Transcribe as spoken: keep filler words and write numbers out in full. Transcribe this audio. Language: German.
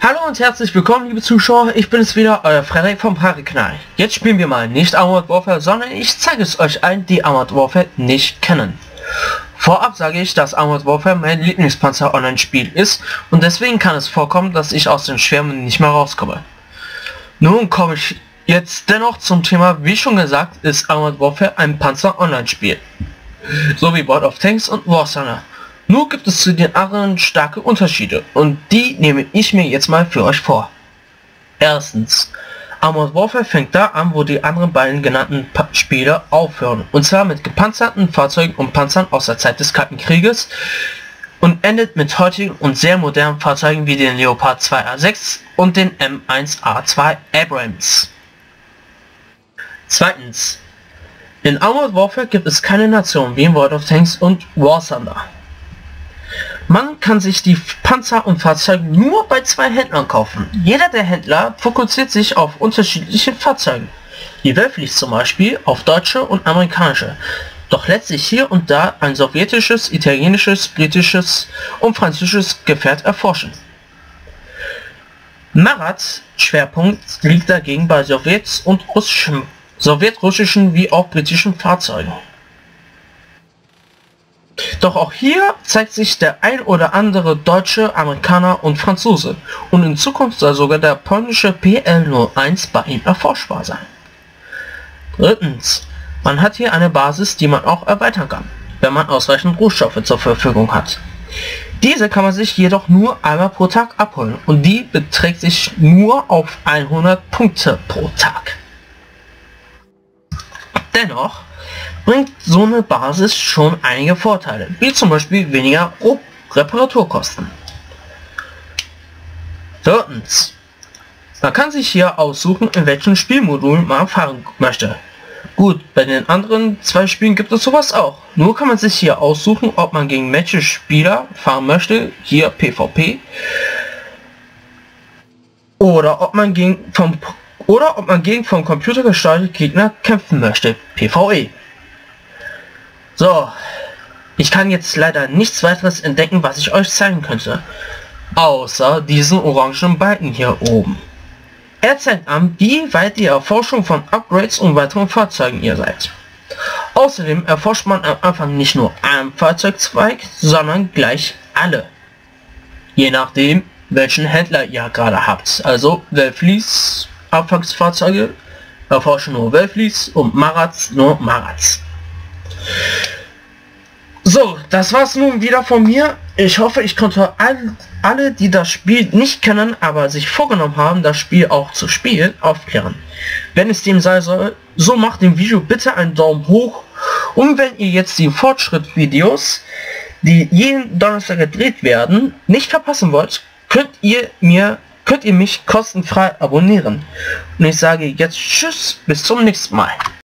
Hallo und herzlich willkommen, liebe Zuschauer, ich bin es wieder, euer Frederik vom Pariknall. Jetzt spielen wir mal nicht Armored Warfare, sondern ich zeige es euch allen, die Armored Warfare nicht kennen. Vorab sage ich, dass Armored Warfare mein Lieblingspanzer-Online-Spiel ist und deswegen kann es vorkommen, dass ich aus den Schwärmen nicht mehr rauskomme. Nun komme ich jetzt dennoch zum Thema. Wie schon gesagt, ist Armored Warfare ein Panzer-Online-Spiel, so wie World of Tanks und War Thunder. Nur gibt es zu den anderen starke Unterschiede und die nehme ich mir jetzt mal für euch vor. Erstens, Armored Warfare fängt da an, wo die anderen beiden genannten pa Spiele aufhören, und zwar mit gepanzerten Fahrzeugen und Panzern aus der Zeit des Kalten Krieges und endet mit heutigen und sehr modernen Fahrzeugen wie den Leopard zwei A sechs und den M eins A zwei Abrams. Zweitens, in Armored Warfare gibt es keine Nation wie in World of Tanks und War Thunder. Man kann sich die Panzer und Fahrzeuge nur bei zwei Händlern kaufen. Jeder der Händler fokussiert sich auf unterschiedliche Fahrzeuge. Die Welt fließt zum Beispiel auf deutsche und amerikanische, doch letztlich hier und da ein sowjetisches, italienisches, britisches und französisches Gefährt erforschen. Marats Schwerpunkt liegt dagegen bei Sowjets und russischen, sowjetrussischen wie auch britischen Fahrzeugen. Doch auch hier zeigt sich der ein oder andere Deutsche, Amerikaner und Franzose, und in Zukunft soll sogar der polnische P L null eins bei ihm erforschbar sein. Drittens, man hat hier eine Basis, die man auch erweitern kann, wenn man ausreichend Rohstoffe zur Verfügung hat. Diese kann man sich jedoch nur einmal pro Tag abholen und die beträgt sich nur auf hundert Punkte pro Tag. Dennoch bringt so eine Basis schon einige Vorteile, wie zum Beispiel weniger Reparaturkosten. Viertens, man kann sich hier aussuchen, in welchen Spielmodulen man fahren möchte. Gut, bei den anderen zwei Spielen gibt es sowas auch. Nur kann man sich hier aussuchen, ob man gegen Match-Spieler fahren möchte, hier PvP, oder ob man gegen vom oder ob man gegen vom Computer gesteuerte Gegner kämpfen möchte, PvE. So, ich kann jetzt leider nichts weiteres entdecken, was ich euch zeigen könnte, außer diesen orangen Balken hier oben. Er zeigt an, wie weit die Erforschung von Upgrades und weiteren Fahrzeugen ihr seid. Außerdem erforscht man am Anfang nicht nur einen Fahrzeugzweig, sondern gleich alle. Je nachdem, welchen Händler ihr gerade habt. Also Wellfleece Anfangsfahrzeuge erforschen nur Wellfleece und Marats nur Marats. So, das war's nun wieder von mir. Ich hoffe, ich konnte all, alle, die das Spiel nicht kennen, aber sich vorgenommen haben, das Spiel auch zu spielen, aufklären. Wenn es dem sein soll, so macht dem Video bitte einen Daumen hoch. Und wenn ihr jetzt die Fortschritt-Videos, die jeden Donnerstag gedreht werden, nicht verpassen wollt, könnt ihr mir könnt ihr mich kostenfrei abonnieren. Und ich sage jetzt Tschüss, bis zum nächsten Mal.